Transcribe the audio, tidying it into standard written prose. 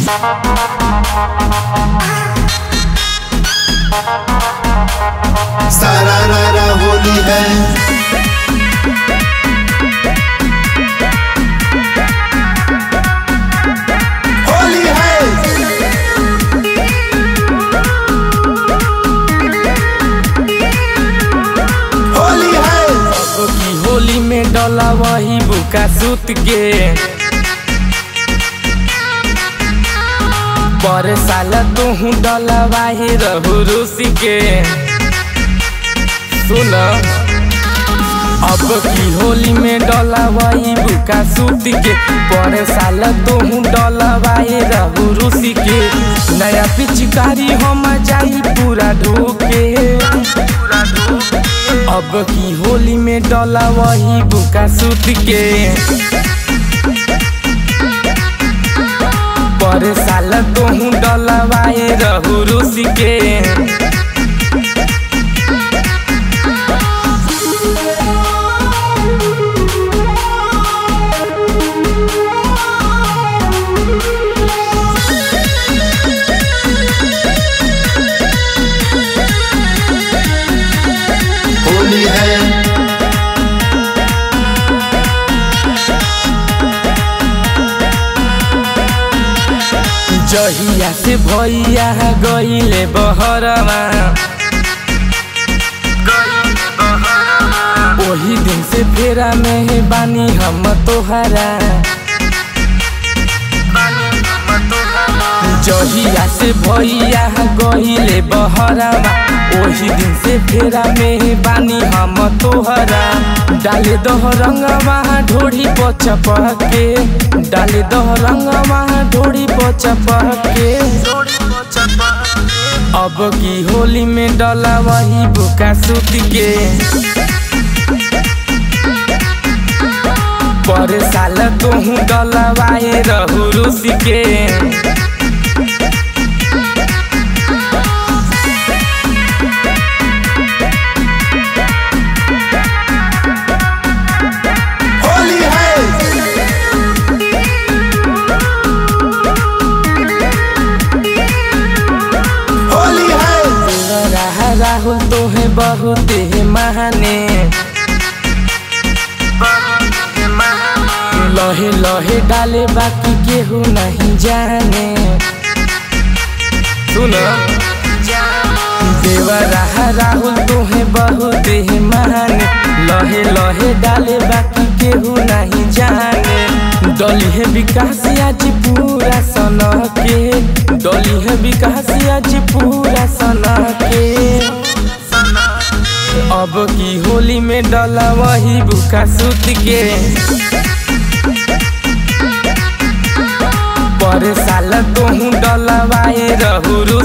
सारा रारा होली है। होली है। होली है। अब की होली में डला वही बुका सूत के पर साल तू डला वाही रहू रूसी के। सुन अब की होली में डला वही बुका सूत के पर साल तू डला वाही रहू रूसी के। नया पिचकारी हम जाई पूरा ढूके। अब की होली में डला वही बुका सूत के पर साल तू डलवाए रहू रूसी के। होली है। जहिया से भैया गईले बहरवा वही दिन से फेरा में बानी हम तोहरा। जहिया से भैया गईले बहरवा वही दिन से फेरा में बानी हम तोहरा। डाले दह रंगवा ढोड़ी पचपके डाले दह रंगवा ढोड़ी पचपके। अब की होली में डला वही बुका सूत के पर साल तू डलवाए रहू रूसी के। राहुल तो है बहुत है महाने लहे लहे डाले बाकी केहू नहीं जाने। सुन देवरा राहुल तो है बहुत है महाने लहे लहे डाले बाकी केहू नहीं जाने। डली है विकास आज पूरा सन के डली है विकास आज पूरा सन के। अब की होली में डला वही बुका सूत के पर साल तू डलवाए रहू।